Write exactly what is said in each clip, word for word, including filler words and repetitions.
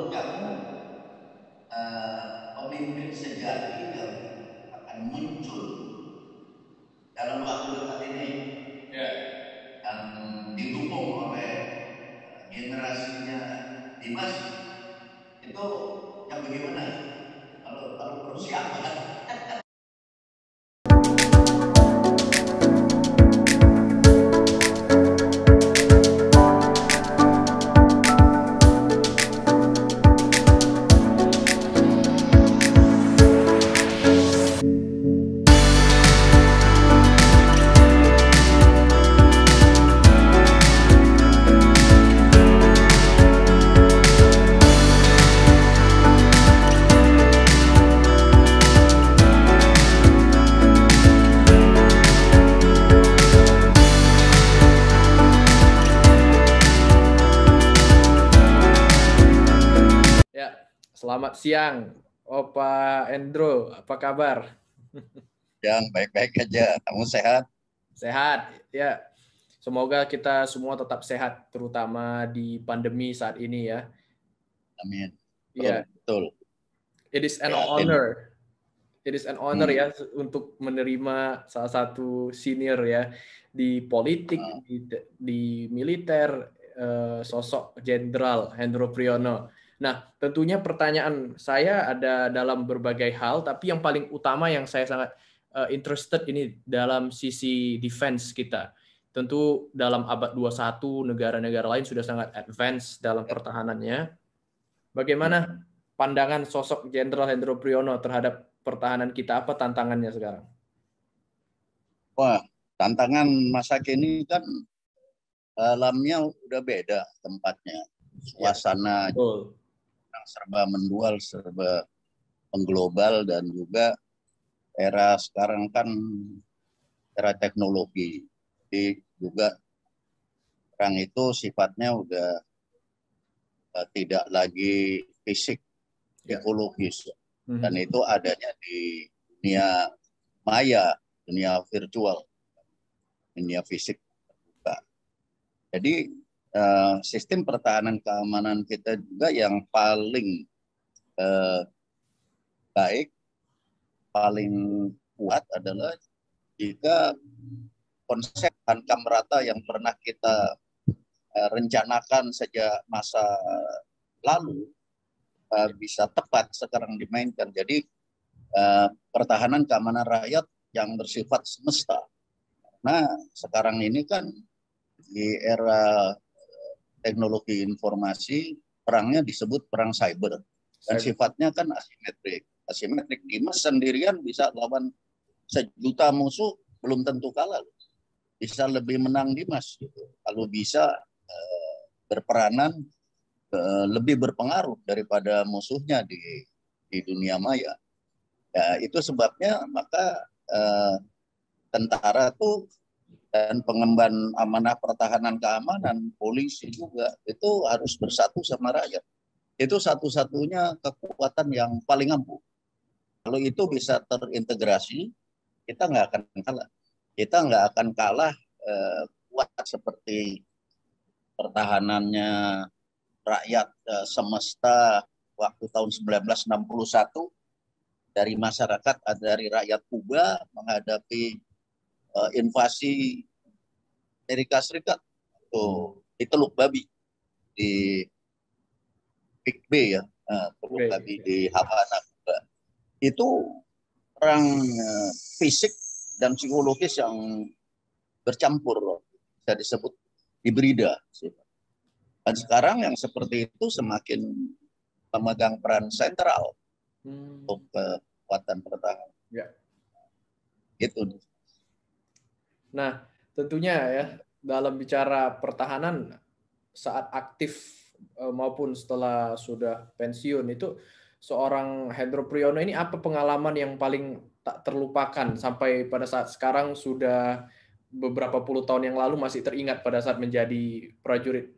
menurut kamu eh, pemimpin sejati yang akan muncul dalam waktu dekat ini Ya, yang didukung oleh eh, generasinya Dimas itu yang bagaimana? Kalau kalau perlu siapa? ya. Selamat siang, Opa Endro. Apa kabar? Yang baik-baik aja. Kamu sehat? Sehat, ya. Semoga kita semua tetap sehat, terutama di pandemi saat ini ya. Amin. Betul, Ya, betul. it is an Prihatin. honor. It is an honor Hmm. ya untuk menerima salah satu senior ya di politik, Uh, di, di militer, eh, sosok Jenderal Hendro Priyono. Nah, tentunya pertanyaan saya ada dalam berbagai hal, tapi yang paling utama yang saya sangat uh, interested ini dalam sisi defense kita. Tentu dalam abad dua puluh satu negara-negara lain sudah sangat advance dalam ya. pertahanannya. Bagaimana pandangan sosok Jenderal Hendro Priyono terhadap pertahanan kita? Apa tantangannya sekarang? Wah, tantangan masa kini kan alamnya udah beda tempatnya. Ya, Suasana betul. serba mendual, serba mengglobal dan juga era sekarang kan era teknologi. Jadi juga perang itu sifatnya udah uh, tidak lagi fisik, Ya. psikologis. Dan Mhm. itu adanya di dunia maya, dunia virtual, dunia fisik. Jadi uh, sistem pertahanan keamanan kita juga yang paling uh, baik, paling kuat adalah jika konsep hankam rata yang pernah kita uh, rencanakan sejak masa lalu uh, bisa tepat sekarang dimainkan. Jadi uh, pertahanan keamanan rakyat yang bersifat semesta. Nah, sekarang ini kan di era teknologi informasi, perangnya disebut perang cyber. Dan Saya sifatnya kan asimetrik. Asimetrik. Dimas sendirian bisa lawan sejuta musuh, belum tentu kalah. Bisa lebih menang Dimas. Gitu. Kalau bisa eh, berperanan, eh, lebih berpengaruh daripada musuhnya di, di dunia maya. Ya, itu sebabnya maka eh, tentara tuh dan pengemban amanah pertahanan keamanan, polisi juga itu harus bersatu sama rakyat. Itu satu-satunya kekuatan yang paling ampuh. Kalau itu bisa terintegrasi, kita nggak akan kalah. Kita nggak akan kalah eh, kuat seperti pertahanannya rakyat eh, semesta waktu tahun seribu sembilan ratus enam puluh satu dari masyarakat, dari rakyat Kuba menghadapi eh, invasi Amerika Serikat. Tuh, di Teluk Babi di Big Bay ya, uh, Teluk Oke. Babi di Havana. Itu perang uh, fisik dan psikologis yang bercampur, bisa disebut hibrida. Dan sekarang yang seperti itu semakin memegang peran sentral Hmm, untuk kekuatan pertahanan. ya. Itu. Nah, tentunya ya dalam bicara pertahanan saat aktif eh, maupun setelah sudah pensiun itu seorang Hendro Priyono ini apa pengalaman yang paling tak terlupakan sampai pada saat sekarang sudah beberapa puluh tahun yang lalu masih teringat pada saat menjadi prajurit?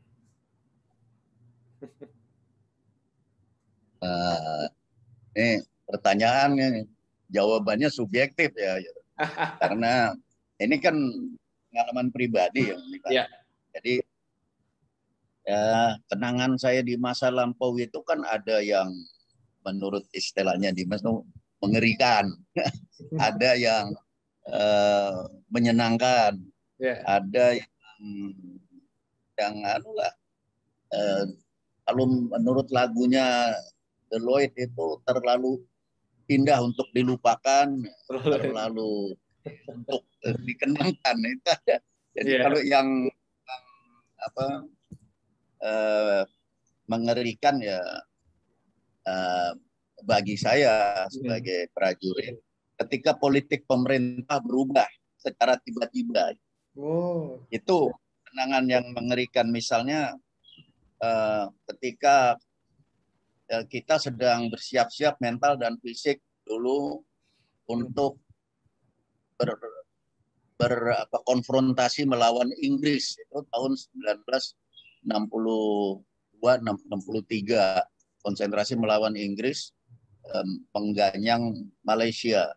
Nah, ini pertanyaannya nih. Jawabannya subjektif ya, karena ini kan pengalaman pribadi yang Ya, jadi Ya, kenangan saya di masa lampau itu kan ada yang menurut istilahnya Dimas tuh mengerikan, ada yang eh, menyenangkan, Ya. ada yang yang anu lah, eh, kalau menurut lagunya The Lloyd itu terlalu indah untuk dilupakan, terlalu untuk eh, dikenangkan itu ada. Jadi kalau Iya. yang apa eh, mengerikan ya eh, bagi saya Hmm. sebagai prajurit, ketika politik pemerintah berubah secara tiba-tiba, Oh. itu kenangan yang mengerikan. Misalnya eh, ketika eh, kita sedang bersiap-siap mental dan fisik dulu Hmm. untuk ber, ber apa, konfrontasi melawan Inggris itu tahun sembilan belas enam puluh dua enam puluh tiga, konsentrasi melawan Inggris, em, pengganyang Malaysia.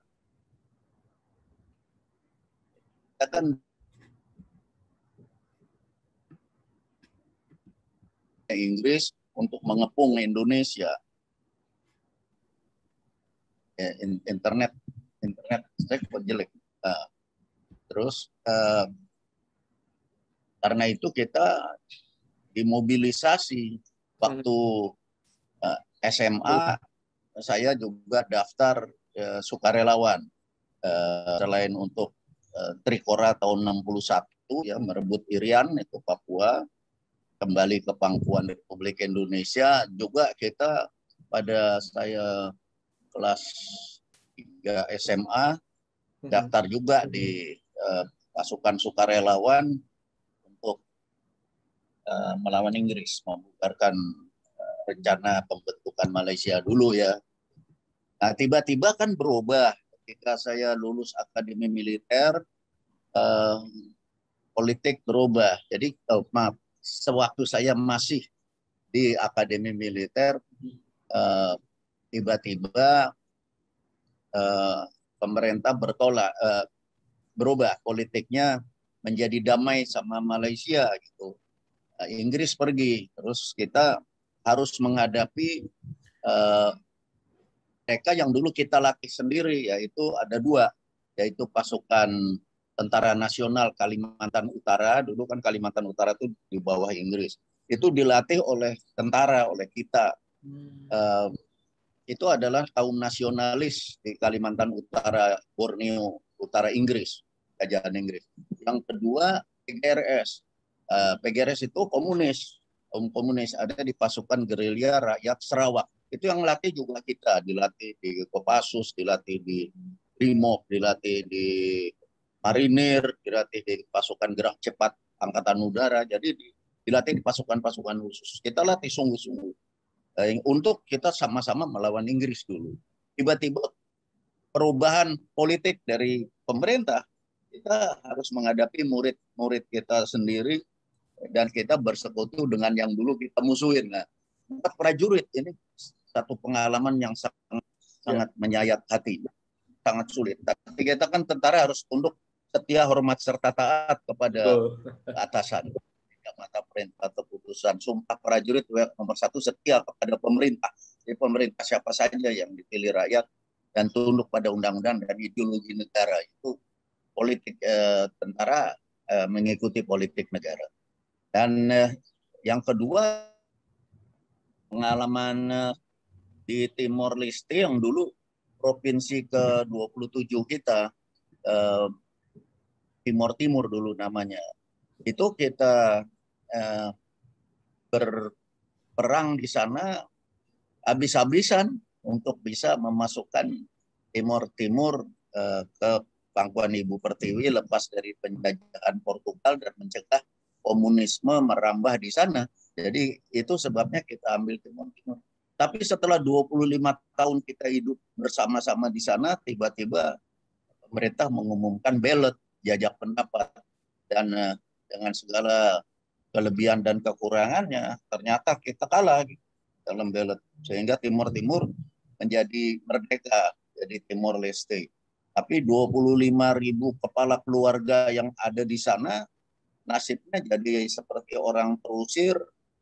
Kita kan Inggris untuk mengepung Indonesia. Ya, internet internet saya kok jelek. Nah, terus eh, karena itu kita dimobilisasi Hmm. waktu eh, S M A. Saya juga daftar eh, sukarelawan, eh, selain untuk eh, Trikora tahun enam puluh satu ya, merebut Irian itu Papua, kembali ke pangkuan Republik Indonesia. Juga kita pada saya kelas tiga S M A Hmm. daftar juga di uh, pasukan sukarelawan untuk uh, melawan Inggris, membubarkan uh, rencana pembentukan Malaysia dulu ya. Nah, tiba-tiba kan berubah ketika saya lulus akademi militer, uh, politik berubah. Jadi oh, maaf, sewaktu saya masih di akademi militer, uh, tiba-tiba uh, pemerintah bertolak, uh, berubah politiknya menjadi damai sama Malaysia gitu. Uh, Inggris pergi, terus kita harus menghadapi uh, mereka yang dulu kita latih sendiri, yaitu ada dua, yaitu pasukan Tentara Nasional Kalimantan Utara. Dulu kan Kalimantan Utara itu di bawah Inggris. Itu dilatih oleh tentara, oleh kita. Hmm. Uh, itu adalah kaum nasionalis di Kalimantan Utara, Borneo, Utara Inggris, Kerajaan Inggris. Yang kedua P G R S. Uh, P G R S itu komunis, kaum komunis, ada di pasukan gerilya rakyat Sarawak. Itu yang melatih juga kita, dilatih di Kopassus, dilatih di Brimob, dilatih di Marinir, dilatih di pasukan gerak cepat Angkatan Udara. Jadi dilatih di pasukan-pasukan khusus. Kita latih sungguh-sungguh untuk kita sama-sama melawan Inggris dulu. Tiba-tiba perubahan politik dari pemerintah, kita harus menghadapi murid-murid kita sendiri dan kita bersekutu dengan yang dulu kita musuhin. Nah, prajurit ini satu pengalaman yang sangat, Ya. sangat menyayat hati, sangat sulit. Tapi kita kan tentara harus tunduk, setia, hormat serta taat kepada Betul. atasan. Mata perintah keputusan, sumpah prajurit nomor satu, setia kepada pemerintah. Jadi pemerintah siapa saja yang dipilih rakyat dan tunduk pada undang-undang dan ideologi negara. Itu politik eh, tentara eh, mengikuti politik negara. Dan eh, yang kedua, pengalaman eh, di Timor Leste yang dulu provinsi ke dua puluh tujuh kita, eh, Timor Timur dulu namanya. Itu kita eh, berperang di sana habis-habisan untuk bisa memasukkan Timur Timur eh, ke pangkuan Ibu Pertiwi lepas dari penjajahan Portugal dan mencegah komunisme merambah di sana. Jadi itu sebabnya kita ambil Timur Timur. Tapi setelah dua puluh lima tahun kita hidup bersama-sama di sana, tiba-tiba pemerintah mengumumkan ballot, jajak pendapat, dan eh, dengan segala kelebihan dan kekurangannya, ternyata kita kalah gitu, dalam ballot, sehingga Timur Timur menjadi merdeka, jadi Timor Leste. Tapi dua puluh lima ribu kepala keluarga yang ada di sana nasibnya jadi seperti orang terusir,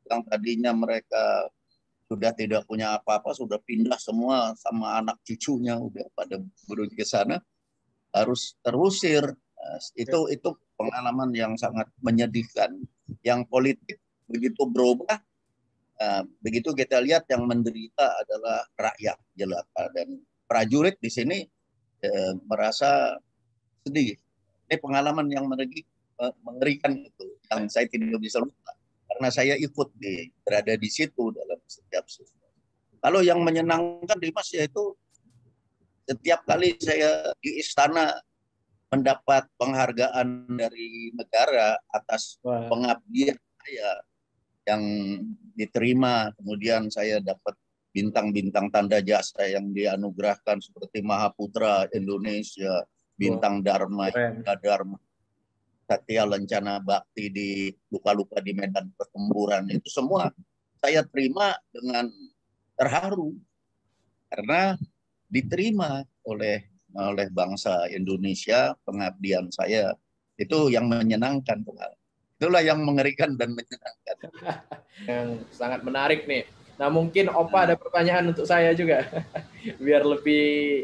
yang tadinya mereka sudah tidak punya apa-apa, sudah pindah semua sama anak cucunya, udah pada beruji ke sana, harus terusir. Nah, itu itu pengalaman yang sangat menyedihkan. Yang politik begitu berubah, uh, begitu kita lihat yang menderita adalah rakyat jelata, dan prajurit di sini uh, merasa sedih. Ini pengalaman yang uh, mengerikan itu, yang saya tidak bisa lupa karena saya ikut di berada di situ dalam setiap situasi. Kalau yang menyenangkan Dimas, yaitu setiap kali saya di istana mendapat penghargaan dari negara atas Wah. pengabdian saya yang diterima, kemudian saya dapat bintang-bintang tanda jasa yang dianugerahkan seperti Mahaputra Indonesia, bintang Wah. Dharma, Dharma, Satya Lencana Bakti di luka-luka di medan pertempuran, itu semua saya terima dengan terharu karena diterima oleh oleh bangsa Indonesia pengabdian saya. Itu yang menyenangkan. Itulah yang mengerikan dan menyenangkan. Yang sangat menarik nih. Nah, mungkin Opa ada pertanyaan untuk saya juga biar lebih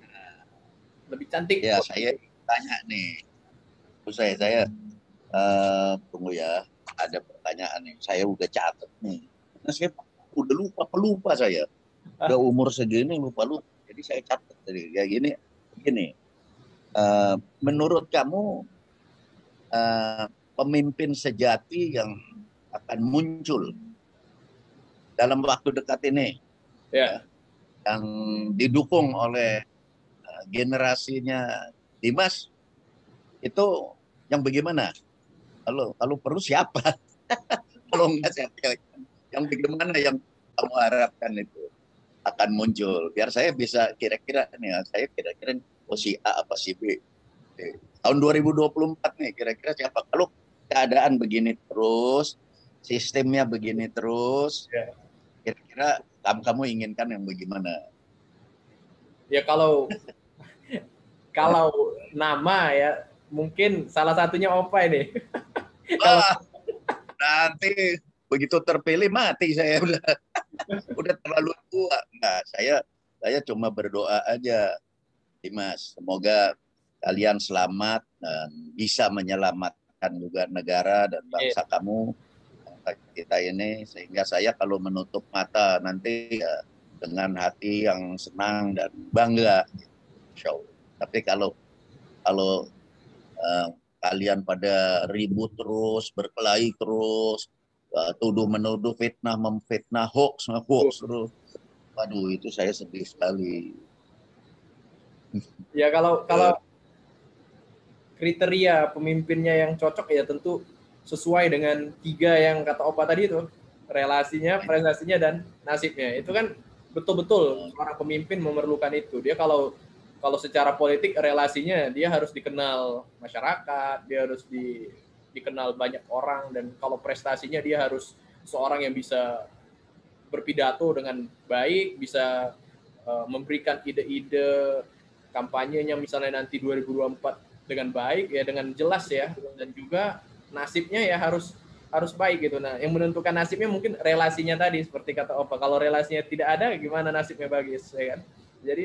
lebih cantik. Ya, saya tanya nih. Saya saya uh, tunggu ya, ada pertanyaan nih. Saya udah catat nih. Nah, saya udah lupa pelupa saya. Udah umur segini lupa lupa. Jadi saya catat tadi. Ya gini, gini. Uh, menurut kamu uh, pemimpin sejati yang akan muncul dalam waktu dekat ini, ya, yang didukung oleh uh, generasinya Dimas, itu yang bagaimana? Kalau kalau perlu siapa? Kalau enggak siapa? Yang bagaimana yang kamu harapkan itu akan muncul? Biar saya bisa kira-kira nih, saya kira-kira oh si A apa si B. Tahun dua ribu dua puluh empat nih, kira-kira siapa? Kalau keadaan begini terus, sistemnya begini terus, ya. Kira-kira kamu kamu inginkan yang bagaimana? Ya kalau kalau nama ya mungkin salah satunya Opa ini. Kalau nanti begitu terpilih mati saya udah udah terlalu tua. Nah, saya saya cuma berdoa aja, Dimas. Semoga kalian selamat dan bisa menyelamatkan juga negara dan bangsa yeah. kamu, bangsa kita ini, sehingga saya kalau menutup mata nanti ya dengan hati yang senang dan bangga. Show. Tapi kalau kalau uh, kalian pada ribut terus, berkelahi terus, uh, tuduh menuduh, fitnah memfitnah, hoax hoax terus, waduh itu saya sedih sekali. Ya kalau kalau kriteria pemimpinnya yang cocok ya tentu sesuai dengan tiga yang kata Opa tadi itu, relasinya, prestasinya, dan nasibnya. Itu kan betul-betul seorang pemimpin memerlukan itu. Dia kalau kalau secara politik relasinya dia harus dikenal masyarakat, dia harus di, dikenal banyak orang, dan kalau prestasinya dia harus seorang yang bisa berpidato dengan baik, bisa uh, memberikan ide-ide kampanyenya misalnya nanti dua ribu dua puluh empat dengan baik ya, dengan jelas ya, dan juga nasibnya ya harus harus baik gitu. Nah, yang menentukan nasibnya mungkin relasinya tadi seperti kata Opa. Kalau relasinya tidak ada, gimana nasibnya bagus, ya kan? Jadi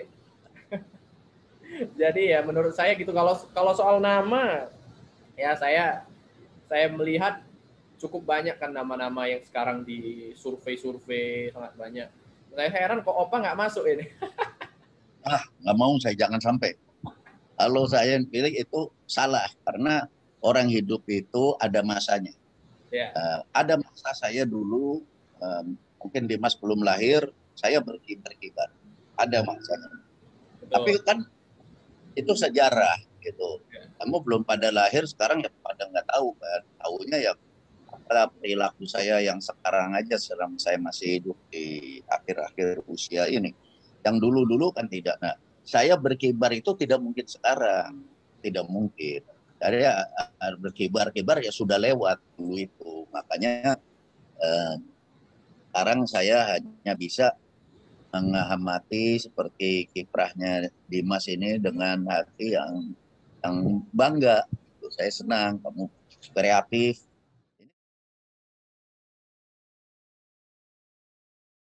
jadi ya menurut saya gitu. Kalau kalau soal nama ya saya saya melihat cukup banyak kan nama-nama yang sekarang di survei-survei, sangat banyak. Saya heran kok Opa nggak masuk ini. Ah, nggak mau saya, jangan sampai. Kalau saya pilih itu salah, karena orang hidup itu ada masanya. Yeah. Uh, ada masa saya dulu, um, mungkin Dimas belum lahir, saya berkibar-kibar. Ada masanya. Betul. Tapi kan itu sejarah gitu. Yeah. Kamu belum pada lahir, sekarang ya pada nggak tahu kan. Tahunya ya perilaku saya yang sekarang aja, selama saya masih hidup di akhir-akhir usia ini. Yang dulu-dulu kan tidak. Nah, saya berkibar itu tidak mungkin sekarang, tidak mungkin. Jadi ya, berkibar-kibar ya sudah lewat dulu itu. Makanya eh, sekarang saya hanya bisa mengamati seperti kiprahnya Dimas ini dengan hati yang yang bangga. Saya senang kamu kreatif,